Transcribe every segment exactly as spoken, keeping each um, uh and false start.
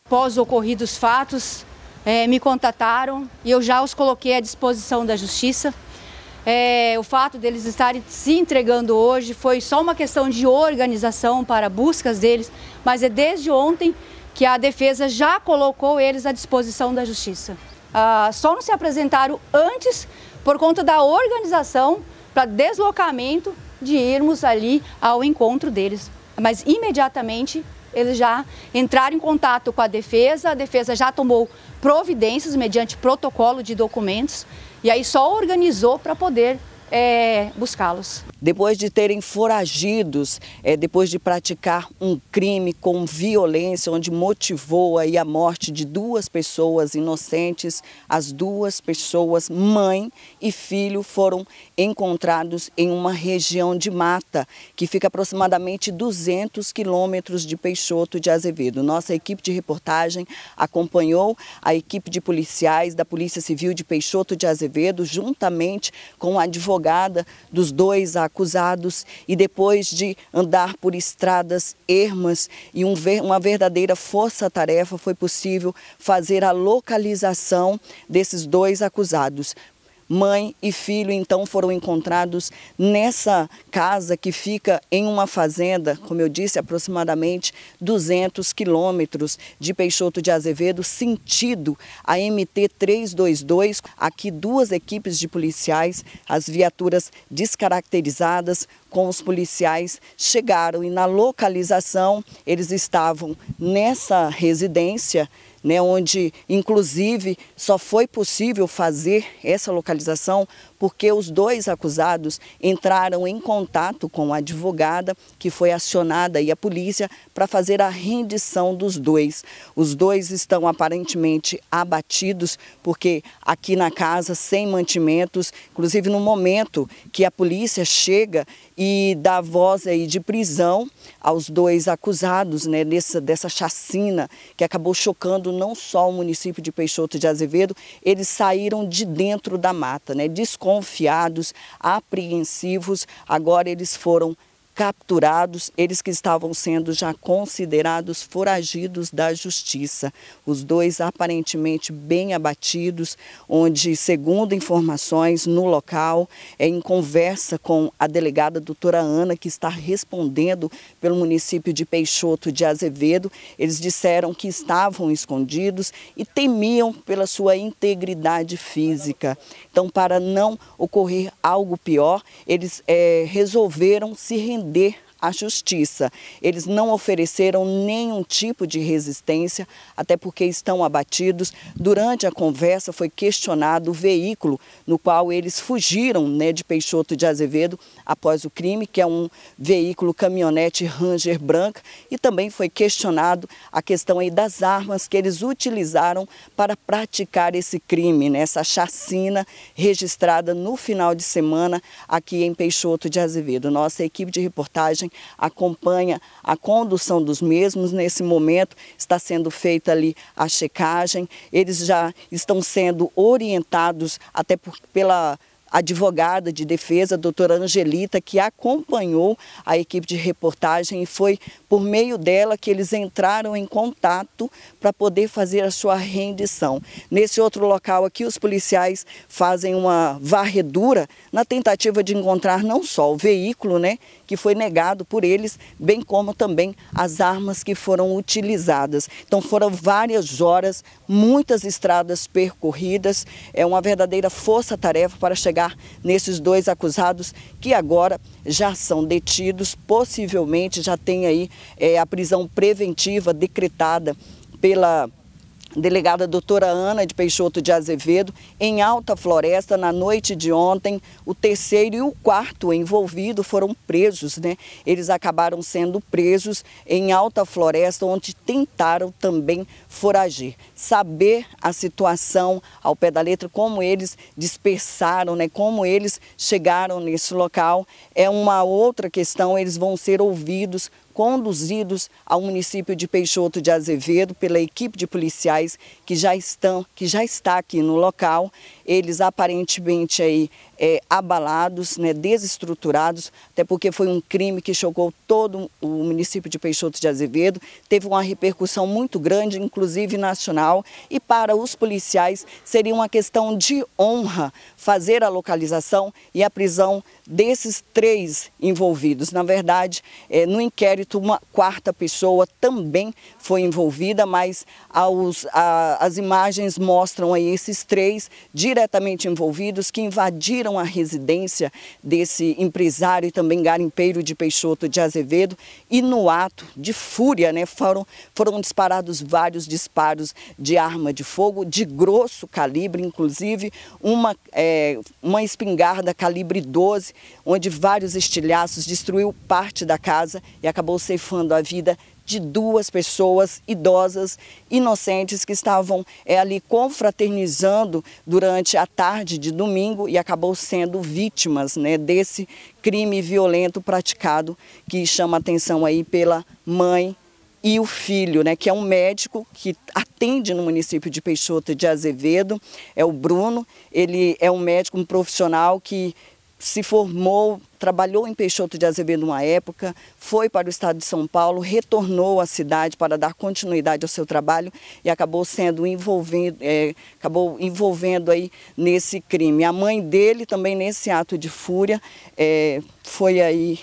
Após ocorridos fatos, é, me contataram e eu já os coloquei à disposição da Justiça. É, o fato deles estarem se entregando hoje foi só uma questão de organização para buscas deles, mas é desde ontem que a defesa já colocou eles à disposição da Justiça. Ah, só não se apresentaram antes por conta da organização para deslocamento de irmos ali ao encontro deles, mas imediatamente eles já entraram em contato com a defesa, a defesa já tomou providências mediante protocolo de documentos e aí só organizou para poder é, buscá-los. Depois de terem foragidos, é, depois de praticar um crime com violência, onde motivou aí a morte de duas pessoas inocentes, as duas pessoas, mãe e filho, foram encontrados em uma região de mata, que fica aproximadamente duzentos quilômetros de Peixoto de Azevedo. Nossa equipe de reportagem acompanhou a equipe de policiais da Polícia Civil de Peixoto de Azevedo, juntamente com a advogada dos dois acusados, e depois de andar por estradas ermas e um, uma verdadeira força-tarefa, foi possível fazer a localização desses dois acusados. Mãe e filho, então, foram encontrados nessa casa que fica em uma fazenda, como eu disse, aproximadamente duzentos quilômetros de Peixoto de Azevedo, sentido a M T trezentos e vinte e dois. Aqui duas equipes de policiais, as viaturas descaracterizadas com os policiais chegaram e na localização eles estavam nessa residência, né, onde inclusive só foi possível fazer essa localização porque os dois acusados entraram em contato com a advogada que foi acionada e a polícia para fazer a rendição dos dois. Os dois estão aparentemente abatidos porque aqui na casa sem mantimentos, inclusive no momento que a polícia chega e dá voz aí de prisão aos dois acusados, né, dessa, dessa chacina que acabou chocando não só o município de Peixoto de Azevedo, eles saíram de dentro da mata, né, desconfiados, apreensivos. Agora eles foram capturados, eles que estavam sendo já considerados foragidos da justiça. Os dois aparentemente bem abatidos, onde, segundo informações no local, é em conversa com a delegada doutora Ana, que está respondendo pelo município de Peixoto de Azevedo, eles disseram que estavam escondidos e temiam pela sua integridade física. Então, para não ocorrer algo pior, eles é, resolveram se render à justiça. Eles não ofereceram nenhum tipo de resistência, até porque estão abatidos. Durante a conversa foi questionado o veículo no qual eles fugiram, né, de Peixoto de Azevedo após o crime, que é um veículo caminhonete Ranger branca, e também foi questionado a questão aí das armas que eles utilizaram para praticar esse crime, né, essa chacina registrada no final de semana aqui em Peixoto de Azevedo. Nossa equipe de reportagem acompanha a condução dos mesmos. Nesse momento está sendo feita ali a checagem, eles já estão sendo orientados até por, pela advogada de defesa, a doutora Angelita, que acompanhou a equipe de reportagem, e foi por meio dela que eles entraram em contato para poder fazer a sua rendição. Nesse outro local aqui, os policiais fazem uma varredura na tentativa de encontrar não só o veículo, né, que foi negado por eles, bem como também as armas que foram utilizadas. Então foram várias horas, muitas estradas percorridas, é uma verdadeira força-tarefa para chegar nesses dois acusados que agora já são detidos, possivelmente já tem aí é, a prisão preventiva decretada pela delegada doutora Ana de Peixoto de Azevedo, em Alta Floresta. Na noite de ontem, o terceiro e o quarto envolvido foram presos, né? Eles acabaram sendo presos em Alta Floresta, onde tentaram também foragir. Saber a situação ao pé da letra, como eles dispersaram, né? Como eles chegaram nesse local, é uma outra questão. Eles vão ser ouvidos conduzidos ao município de Peixoto de Azevedo pela equipe de policiais que já estão, que já está aqui no local. Eles aparentemente aí é, abalados, né, desestruturados, até porque foi um crime que chocou todo o município de Peixoto de Azevedo, teve uma repercussão muito grande, inclusive nacional, e para os policiais seria uma questão de honra fazer a localização e a prisão desses três envolvidos. Na verdade, é, no inquérito, uma quarta pessoa também foi envolvida, mas aos, a, as imagens mostram aí esses três diretamente envolvidos que invadiram a residência desse empresário e também garimpeiro de Peixoto de Azevedo, e no ato de fúria, né, foram, foram disparados vários disparos de arma de fogo de grosso calibre, inclusive uma, é, uma espingarda calibre doze, onde vários estilhaços destruiu parte da casa e acabou ceifando a vida de duas pessoas idosas, inocentes, que estavam é, ali confraternizando durante a tarde de domingo e acabou sendo vítimas, né, desse crime violento praticado, que chama atenção aí pela mãe e o filho, né, que é um médico que atende no município de Peixoto de Azevedo, é o Bruno. Ele é um médico, um profissional que se formou, trabalhou em Peixoto de Azevedo uma época, foi para o estado de São Paulo, retornou à cidade para dar continuidade ao seu trabalho e acabou sendo envolvendo, é, acabou envolvendo aí nesse crime. A mãe dele também nesse ato de fúria é, foi aí,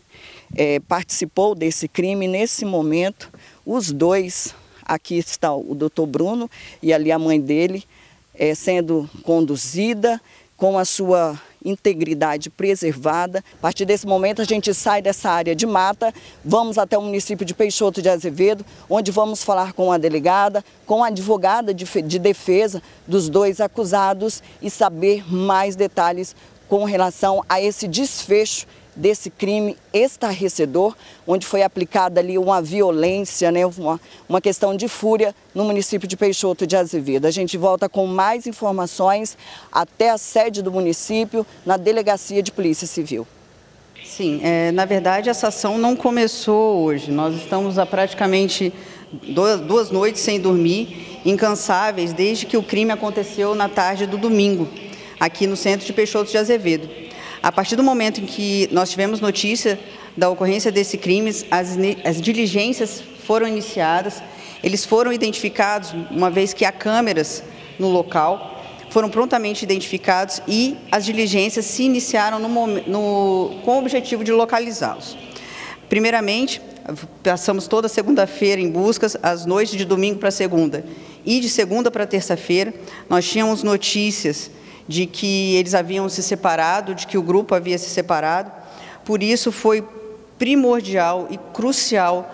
é, participou desse crime. Nesse momento, os dois, aqui está o doutor Bruno e ali a mãe dele, é, sendo conduzida com a sua integridade preservada. A partir desse momento a gente sai dessa área de mata, vamos até o município de Peixoto de Azevedo, onde vamos falar com a delegada, com a advogada de, de defesa dos dois acusados e saber mais detalhes com relação a esse desfecho desse crime estarrecedor, onde foi aplicada ali uma violência, né, uma, uma questão de fúria no município de Peixoto de Azevedo. A gente volta com mais informações até a sede do município, na Delegacia de Polícia Civil. Sim, é, na verdade essa ação não começou hoje. Nós estamos há praticamente duas, duas noites sem dormir, incansáveis, desde que o crime aconteceu na tarde do domingo, aqui no centro de Peixoto de Azevedo. A partir do momento em que nós tivemos notícia da ocorrência desse crime, as, as diligências foram iniciadas, eles foram identificados, uma vez que há câmeras no local, foram prontamente identificados e as diligências se iniciaram no, no, com o objetivo de localizá-los. Primeiramente, passamos toda segunda-feira em buscas, as noites de domingo para segunda e de segunda para terça-feira, nós tínhamos notícias de que eles haviam se separado, de que o grupo havia se separado. Por isso foi primordial e crucial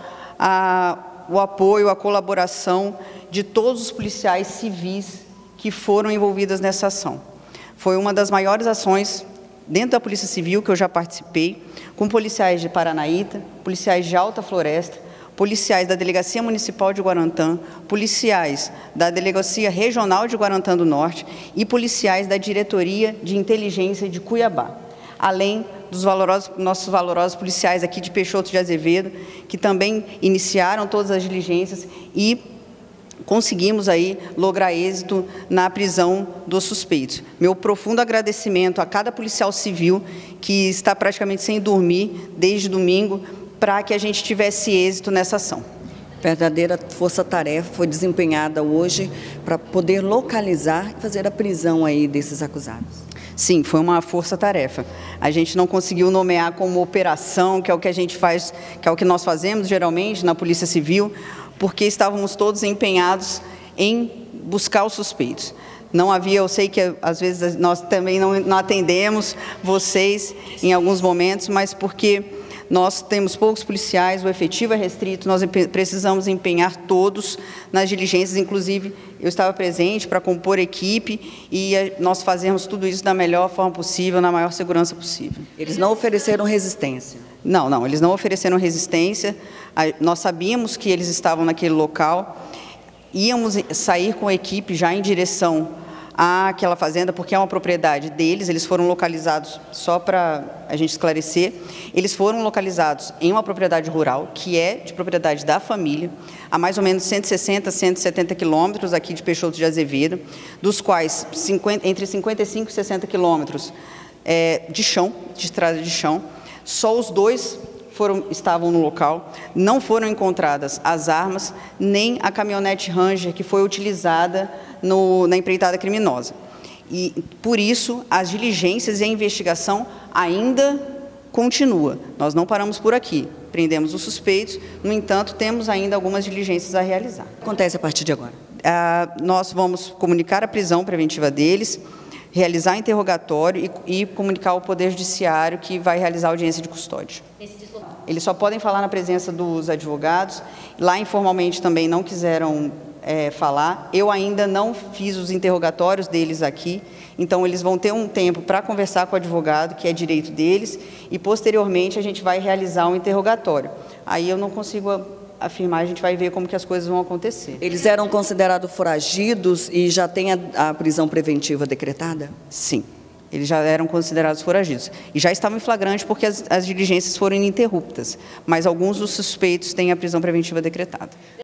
a, o apoio, a colaboração de todos os policiais civis que foram envolvidos nessa ação. Foi uma das maiores ações dentro da Polícia Civil que eu já participei, com policiais de Paranaíta, policiais de Alta Floresta, policiais da Delegacia Municipal de Guarantã, policiais da Delegacia Regional de Guarantã do Norte e policiais da Diretoria de Inteligência de Cuiabá, além dos valorosos, nossos valorosos policiais aqui de Peixoto de Azevedo, que também iniciaram todas as diligências e conseguimos aí lograr êxito na prisão dos suspeitos. Meu profundo agradecimento a cada policial civil que está praticamente sem dormir desde domingo, para que a gente tivesse êxito nessa ação. Verdadeira força-tarefa foi desempenhada hoje para poder localizar e fazer a prisão aí desses acusados. Sim, foi uma força-tarefa. A gente não conseguiu nomear como operação, que é o que a gente faz, que é o que nós fazemos geralmente na Polícia Civil, porque estávamos todos empenhados em buscar os suspeitos. Não havia, eu sei que às vezes nós também não, não atendemos vocês em alguns momentos, mas porque nós temos poucos policiais, o efetivo é restrito, nós precisamos empenhar todos nas diligências, inclusive eu estava presente para compor equipe e nós fazemos tudo isso da melhor forma possível, na maior segurança possível. Eles não ofereceram resistência? Não, não, eles não ofereceram resistência, nós sabíamos que eles estavam naquele local, íamos sair com a equipe já em direção àquela fazenda, porque é uma propriedade deles. Eles foram localizados, só para a gente esclarecer, eles foram localizados em uma propriedade rural, que é de propriedade da família, a mais ou menos cento e sessenta, cento e setenta quilômetros aqui de Peixoto de Azevedo, dos quais cinquenta, entre cinquenta e cinco e sessenta quilômetros é, de chão, de estrada de chão. Só os dois foram, estavam no local, não foram encontradas as armas, nem a caminhonete Ranger que foi utilizada no, na empreitada criminosa. E, por isso, as diligências e a investigação ainda continua. Nós não paramos por aqui, prendemos os suspeitos, no entanto, temos ainda algumas diligências a realizar. O que acontece a partir de agora? Ah, nós vamos comunicar a prisão preventiva deles, realizar interrogatório e, e comunicar ao Poder Judiciário que vai realizar audiência de custódia. Eles só podem falar na presença dos advogados. Lá, informalmente, também não quiseram é, falar. Eu ainda não fiz os interrogatórios deles aqui, então eles vão ter um tempo para conversar com o advogado, que é direito deles, e, posteriormente, a gente vai realizar um interrogatório. Aí eu não consigo afirmar, a gente vai ver como que as coisas vão acontecer. Eles eram considerados foragidos e já tem a, a prisão preventiva decretada? Sim, eles já eram considerados foragidos. E já estavam em flagrante porque as, as diligências foram ininterruptas, mas alguns dos suspeitos têm a prisão preventiva decretada.